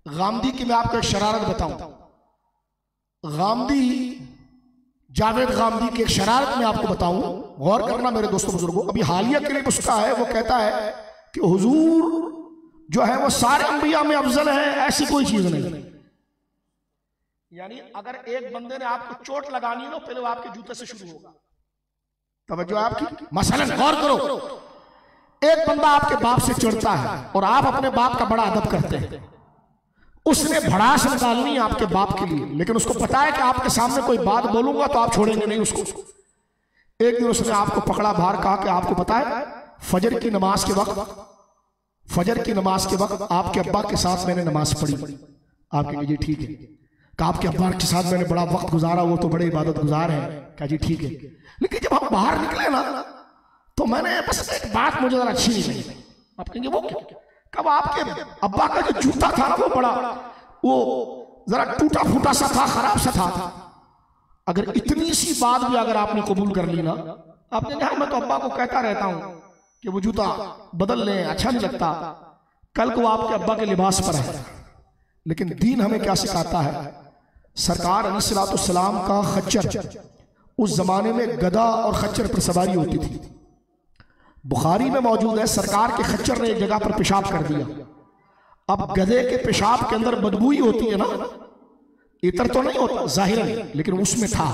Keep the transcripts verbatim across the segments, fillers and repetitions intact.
गामदी की मैं आपको एक शरारत बताऊं। गामदी, जावेद गामदी की एक शरारत मैं आपको बताऊं, गौर करना मेरे दोस्तों बुजुर्गों। अभी हालिया क्लिप उसका है, वो कहता है कि हुजूर जो है वो सारे अंबिया में अफजल है, ऐसी कोई चीज नहीं। यानी अगर एक बंदे ने आपको चोट लगानी हो, पहले वो आपके जूते से शुरू होगा। तवज्जो आपकी। मसलन गौर करो, एक बंदा आपके बाप से चिढ़ता है और आप अपने बाप का बड़ा अदब करते हैं। उसने भड़ास निकालनी है आपके बाप के लिए, लेकिन उसको पता है कि आपके सामने कोई बात बोलूंगा तो आप छोड़ेंगे नहीं उसको। एक दिन उसने आपको पकड़ा बाहर, कहा कि आपको पता है फजर की नमाज के वक्त फजर की नमाज के वक्त आपके अब्बा के साथ मैंने नमाज पढ़ी। आप कहेंगे जी ठीक है। कहा आपके अब्बा के साथ मैंने बड़ा वक्त गुजारा, वो तो बड़े इबादत गुजार है। कहा जी ठीक है, लेकिन जब हम बाहर निकले ना तो मैंने बस एक बात मुझे जरा अच्छी नहीं लगी। आप कहेंगे वो क्या? कब आपके अब्बा का जो जूता था ना वो बड़ा वो जरा टूटा फूटा सा था, खराब सा था। अगर इतनी सी बात भी अगर आपने कबूल कर ली ना, आपने कहा मैं तो अब्बा को कहता रहता हूं कि वो जूता बदल लें, अच्छा नहीं लगता। कल को आपके अब्बा के लिबास पर है। लेकिन दीन हमें क्या सिखाता है? सरकार अलैहिस्सलाम का खच्चर, उस जमाने में गधा और खच्चर पर सवारी होती थी। बुखारी में मौजूद है, सरकार के खच्चर ने एक जगह पर पेशाब कर दिया। अब गधे के पेशाब के अंदर बदबू ही होती है ना, इतर तो नहीं होता जाहिरन, लेकिन उसमें था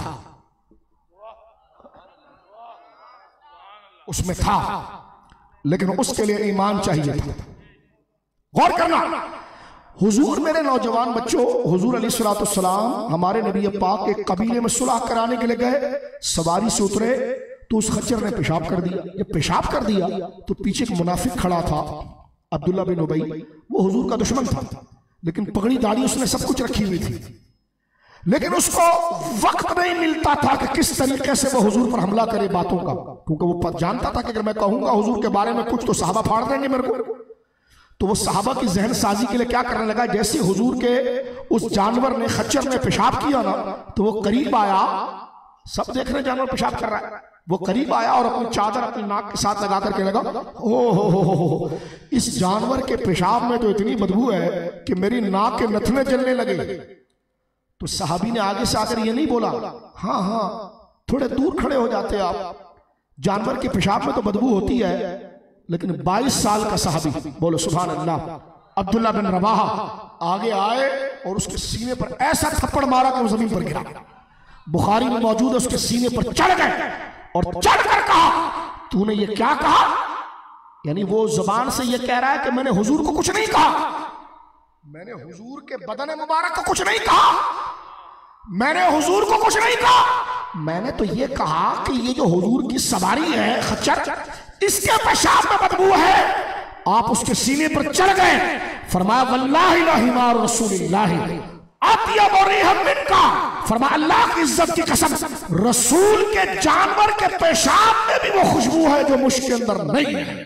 उसमें था लेकिन उसके लिए ईमान चाहिए था। गौर करना हुजूर, मेरे नौजवान बच्चों, हुजूर अलैहिस्सलाम हमारे नबी पाक के कबीले में सुलह कराने के लिए गए। सवारी से उतरे तो उस खच्चर ने पेशाब कर दिया। जब पेशाब कर दिया तो पीछे एक मुनाफिक खड़ा था, अब्दुल्ला बिन उबई। वो हुजूर का दुश्मन था, लेकिन पगड़ी दाढ़ी उसने सब कुछ रखी हुई थी। लेकिन उसको वक्त नहीं मिलता था कि किस तरीके से वो हुजूर पर हमला करे बातों का, क्योंकि वो जानता था कि अगर मैं कहूंगा हुजूर के बारे में कुछ तो सहाबा फाड़ देंगे मेरे को। तो वो सहाबा की जहन साजी के लिए क्या करने लगा, जैसे हुजूर के उस जानवर ने खच्चर ने पेशाब किया ना तो वो करीब आया। सब देख रहे जानवर पेशाब कर रहा है, वो करीब आया और अपनी चादर अपनी नाक के साथ लगा करके लगा, ओ हो हो हो, इस जानवर के पेशाब में तो इतनी बदबू है कि मेरी नाक के नथने जलने लगे। तो सहाबी ने आगे से आकर ये नहीं बोला, हाँ हाँ थोड़े दूर खड़े हो जाते आप, जानवर के पेशाब में तो बदबू होती है। लेकिन बाईस साल का सहाबी, बोलो सुभान अल्लाह, अब्दुल्ला बिन रवाहा आगे आए और उसके सीने पर ऐसा थप्पड़ मारा कि वो जमीन पर गिरा। बुखारी में मौजूद है, उसके सीने पर चढ़ गए और चढ़कर कहा, तूने ये क्या कहा? यानी वो जुबान से ये कह रहा है कि मैंने हुजूर को कुछ नहीं कहा, मैंने हुजूर के बदन मुबारक को कुछ नहीं कहा, मैंने हुजूर को कुछ नहीं कहा। मैंने तो ये कहा कि ये जो हुजूर की सवारी है खच्चर, इसके पेशाब में बदबू है। आप उसके सीने पर चढ़ गए, फरमाया वल्लाहि ला हिमार रसूलिल्लाह अत्यब रिहम मिनका, फरमाया अल्लाह की इज्जत की कसम, रसूल के जानवर के पेशाब में भी वो खुशबू है जो मुश्क के अंदर नहीं है।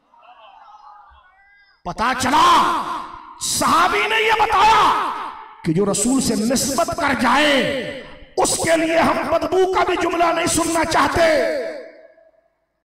पता चला सहाबी ने यह बताया कि जो रसूल से निस्बत कर जाए उसके लिए हम बदबू का भी जुमला नहीं सुनना चाहते।